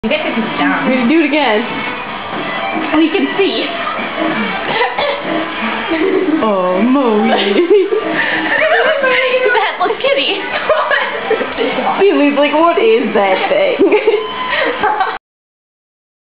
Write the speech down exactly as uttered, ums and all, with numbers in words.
You get to sit down. We're gonna do it again. We can see. Oh, Moe. That little kitty. He was like, what is that thing?